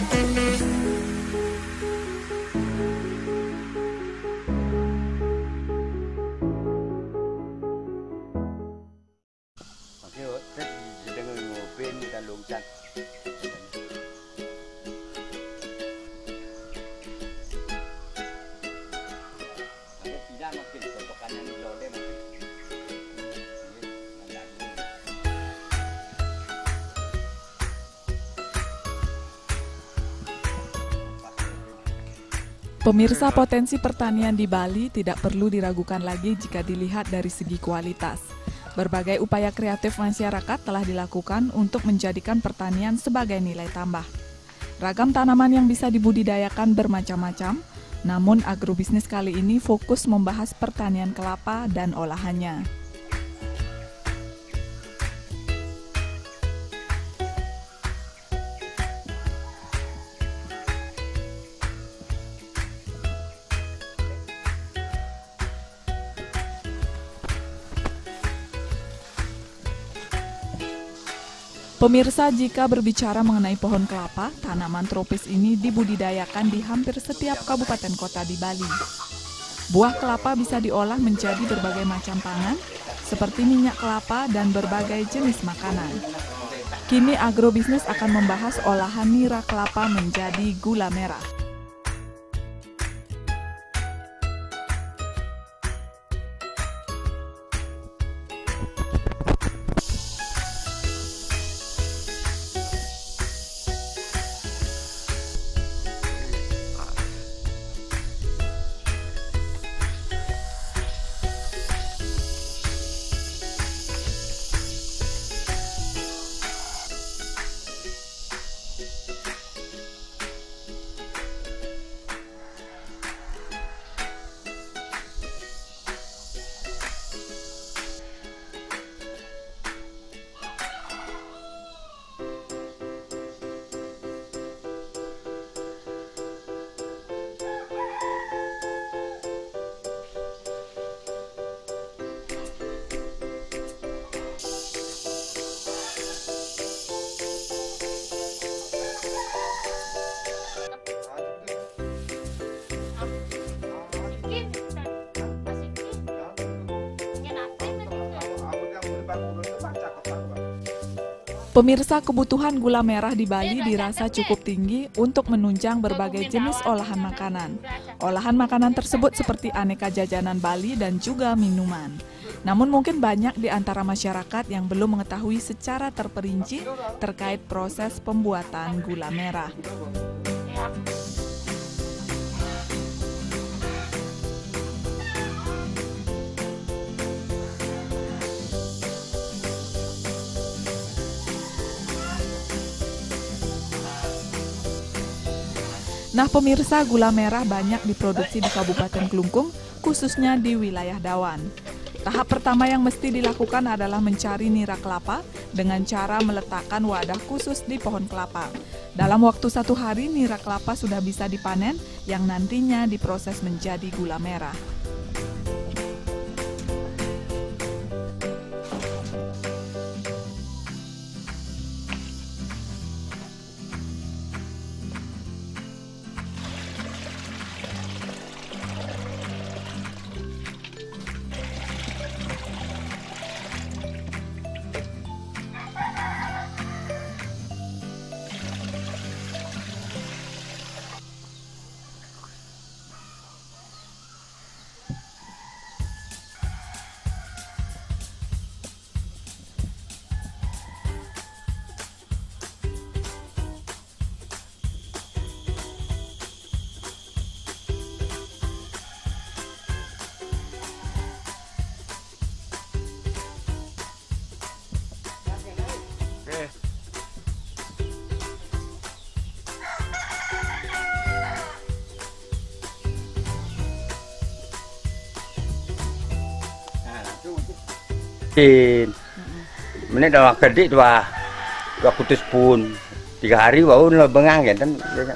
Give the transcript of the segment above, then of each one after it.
Pemirsa, potensi pertanian di Bali tidak perlu diragukan lagi jika dilihat dari segi kualitas. Berbagai upaya kreatif masyarakat telah dilakukan untuk menjadikan pertanian sebagai nilai tambah. Ragam tanaman yang bisa dibudidayakan bermacam-macam, namun agrobisnis kali ini fokus membahas pertanian kelapa dan olahannya. Pemirsa, jika berbicara mengenai pohon kelapa, tanaman tropis ini dibudidayakan di hampir setiap kabupaten kota di Bali. Buah kelapa bisa diolah menjadi berbagai macam pangan, seperti minyak kelapa dan berbagai jenis makanan. Kini agrobisnis akan membahas olahan nira kelapa menjadi gula merah. Pemirsa, kebutuhan gula merah di Bali dirasa cukup tinggi untuk menunjang berbagai jenis olahan makanan. Olahan makanan tersebut seperti aneka jajanan Bali dan juga minuman. Namun mungkin banyak di antara masyarakat yang belum mengetahui secara terperinci terkait proses pembuatan gula merah. Nah pemirsa, gula merah banyak diproduksi di Kabupaten Klungkung, khususnya di wilayah Dawan. Tahap pertama yang mesti dilakukan adalah mencari nira kelapa dengan cara meletakkan wadah khusus di pohon kelapa. Dalam waktu 1 hari, nira kelapa sudah bisa dipanen yang nantinya diproses menjadi gula merah. Ini dah kerdik dua kutus pun 3 hari baru lebengang kan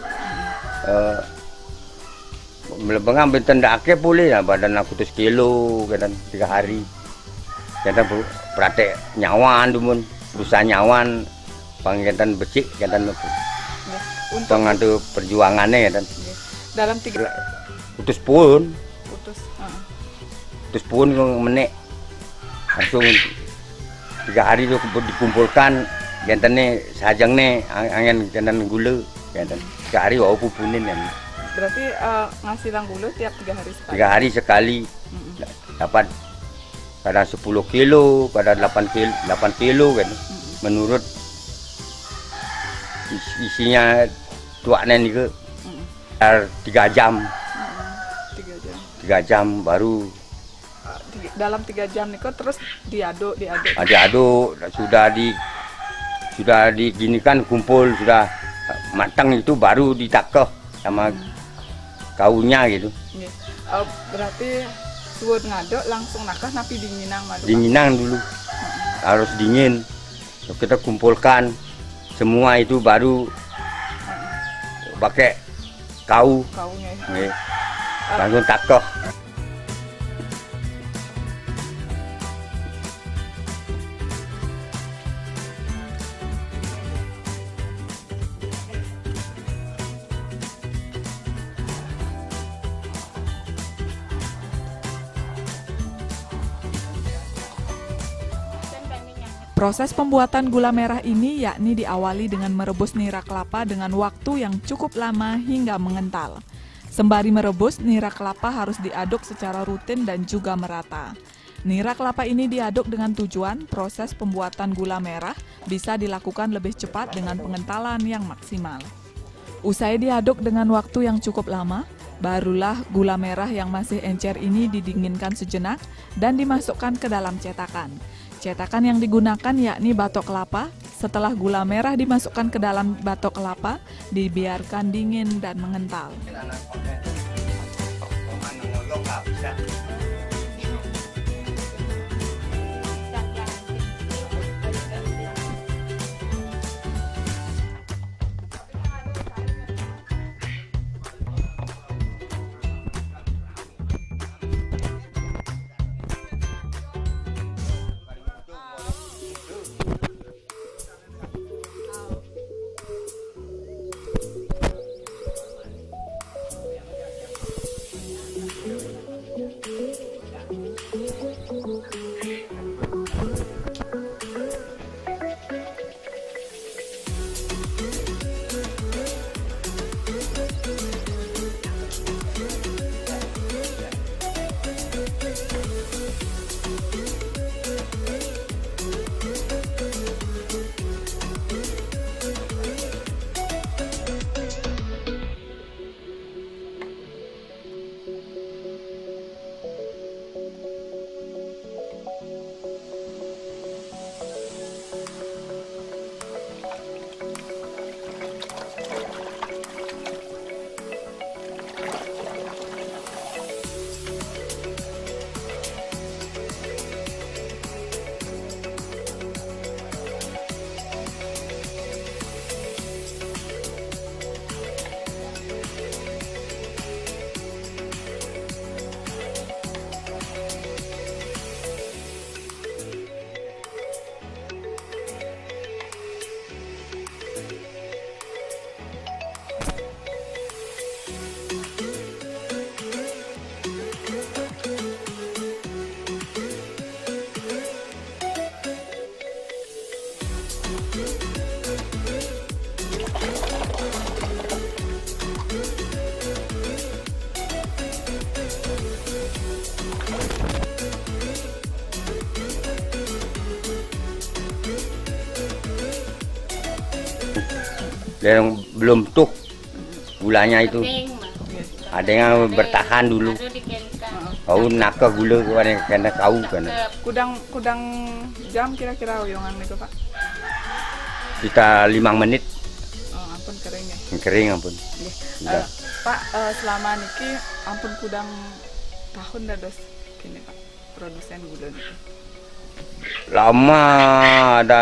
melebengang benten dak ke boleh lah badan aku kutus kilo kan 3 hari kan praktek nyawan dumun berusaha nyawan panggilan becik kan. pengadu perjuangannya ya dan dalam 3 putus pun putus. putus pun menek langsung 3 hari itu dikumpulkan gentene sajangnya angin jantan gula jantan 3 hari wau pupunin kan. Berarti ngasih gula tiap 3 hari sekali. 3 hari sekali dapat kadang 10 kilo, kadang 8 kilo kan. Menurut isinya tuaknya nih ke 3 jam. 3 jam baru dalam 3 jam nih terus diaduk. Diaduk sudah diginikan kumpul sudah matang itu baru ditakeh sama kaunya gitu. Berarti suwud ngaduk langsung nakah napi dinginang madu. Dinginang dulu. Harus dingin. Kita kumpulkan semua itu baru pakai kaunya. Langsung takeh. Proses pembuatan gula merah ini yakni diawali dengan merebus nira kelapa dengan waktu yang cukup lama hingga mengental. Sembari merebus, nira kelapa harus diaduk secara rutin dan juga merata. Nira kelapa ini diaduk dengan tujuan proses pembuatan gula merah bisa dilakukan lebih cepat dengan pengentalan yang maksimal. Usai diaduk dengan waktu yang cukup lama, barulah gula merah yang masih encer ini didinginkan sejenak dan dimasukkan ke dalam cetakan. Cetakan yang digunakan yakni batok kelapa. Setelah gula merah dimasukkan ke dalam batok kelapa, dibiarkan dingin dan mengental. Dan belum tuh gulanya itu. Ada yang bertahan dulu. Kau nak ke gula karena kau kan. Kudang jam kira-kira oyongan itu Pak? Kita 5 menit. Oh, ampun kering ya. Kering ampun. Pak, selama niki ampun kudang tahun dah dos kini Pak produsen gula niki. Lama ada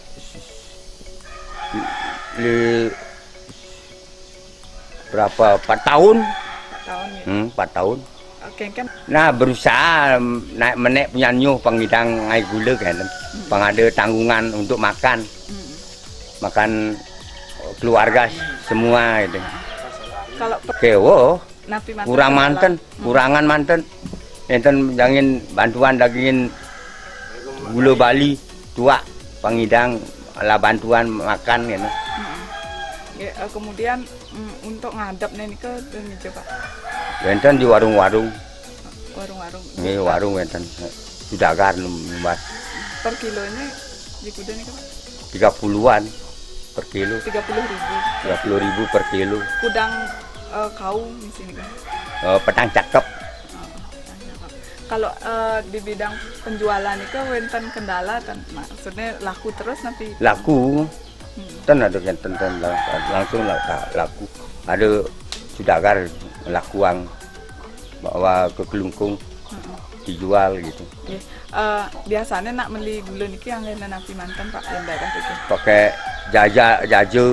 berapa 4 tahun? 4 tahun ya. 4 tahun. Oke kan. Nah berusaha naik menek penyanyi pengidang air gula kan. Pengada tanggungan untuk makan. Makan keluarga semua gitu. Kalau Kewo napi manten kurang manten, kurangan manten. Enten jangan bantuan dagingin gula Bali tua pangidang lah bantuan makan gitu. Ya, kemudian untuk ngadap nih ke ini coba Enten di warung-warung. warung-warung. Ini warung enten. Sudah kan lumbas. Per kilonya di kuda nih kan 30-an per kilo. 30.000. 30.000 per kilo. Kudang kau di sini kan. Petang cakep. Kalau di bidang penjualan itu wenten kendala kan maksudnya laku terus nanti Laku. Ten ada yang langsung laku. Ada sudagar lakuang bawa ke Kelungkung dijual gitu. ya. Biasanya nak beli gula niki yang lain napi mantan Pak yang daerah itu. Pakai jajo.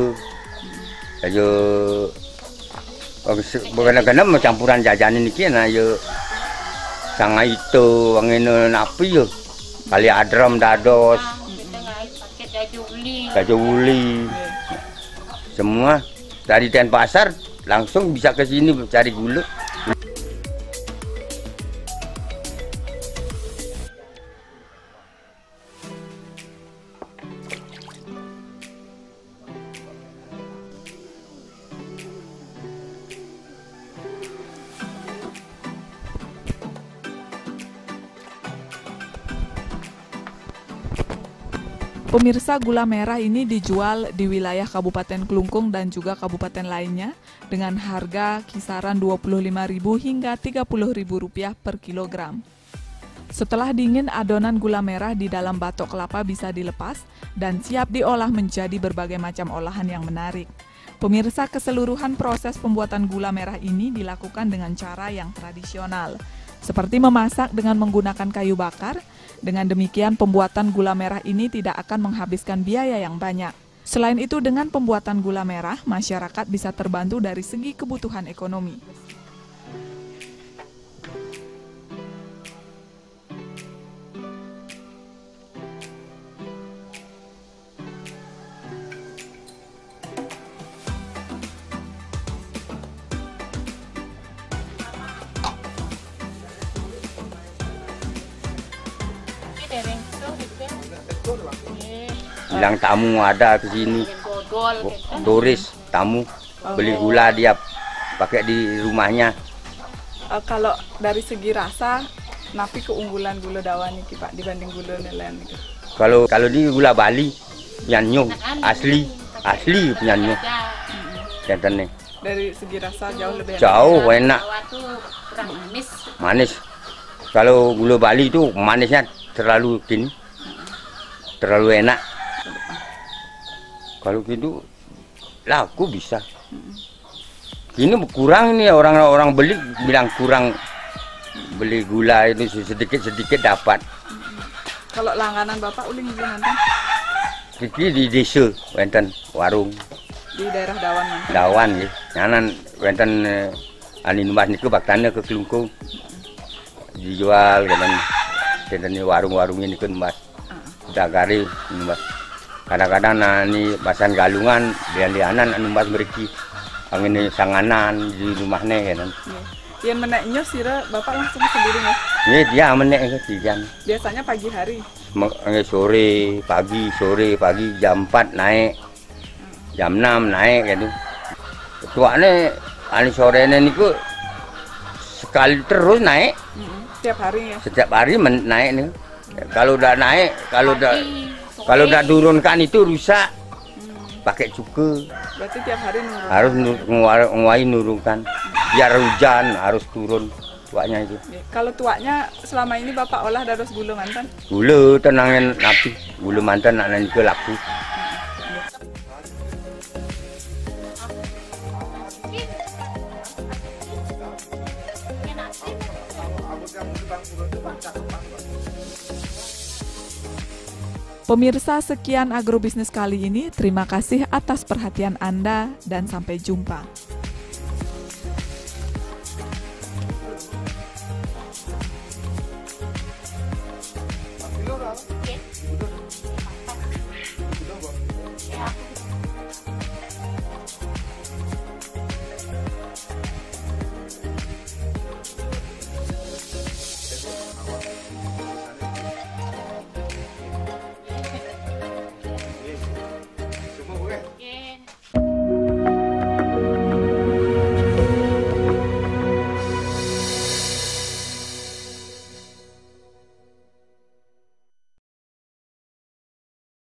Bukan kena campuran jajan ini kena yo sanga itu wangene napi yo. Kali adram dados. Jajo uli. Semua dari Denpasar langsung bisa ke sini cari gula. Pemirsa, gula merah ini dijual di wilayah Kabupaten Kelungkung dan juga kabupaten lainnya dengan harga kisaran Rp25.000 hingga Rp30.000 per kilogram. Setelah dingin, adonan gula merah di dalam batok kelapa bisa dilepas dan siap diolah menjadi berbagai macam olahan yang menarik. Pemirsa, keseluruhan proses pembuatan gula merah ini dilakukan dengan cara yang tradisional, seperti memasak dengan menggunakan kayu bakar. Dengan demikian, pembuatan gula merah ini tidak akan menghabiskan biaya yang banyak. Selain itu, dengan pembuatan gula merah, masyarakat bisa terbantu dari segi kebutuhan ekonomi. Bilang tamu ada ke sini, turis tamu beli gula dia pakai di rumahnya. Kalau dari segi rasa, napi keunggulan gula dawan ini Pak dibanding gula lain itu? Kalau di gula Bali, nyanyo asli nyanyo. Jantan nih. Dari segi rasa jauh lebih Jauh enak, manis. Kalau gula Bali itu manisnya terlalu gini, terlalu enak. Kalau gitu laku bisa. Ini kurang nih orang-orang beli bilang kurang beli gula itu sedikit dapat. Kalau langganan Bapak uling gula mantan? Kiki di desa wenten warung Di daerah Dawan mantan? Dawan ya. Nyanan wenten aninubas niku baktane ke Kelungkung. Dijual kan warung-warung ini kan Mas. Dagari Mas. Kadang-kadang nani basan galungan lian-lianan anu Mas meriki. Angin sanganan di rumahnya kan. Yang meneknya sira Bapak langsung sendiri ya? Ini dia menek ke jam. Biasanya pagi hari. Sore, pagi jam 4 naik. Jam 6 naik gitu. Tuane ani sorene niku sekali terus naik. Setiap hari ya. Setiap hari naik nih. Kalau udah naik, kalau udah turunkan itu rusak. Pakai cuke. Berarti tiap hari nurun. Harus nguai nurunkan. Biar hujan harus turun tuaknya itu. Kalau tuaknya selama ini Bapak olah dados gula mantan? Gula tenangin napi, gula mantan nak nanti laku. Pemirsa, sekian agrobisnis kali ini. Terima kasih atas perhatian Anda dan sampai jumpa.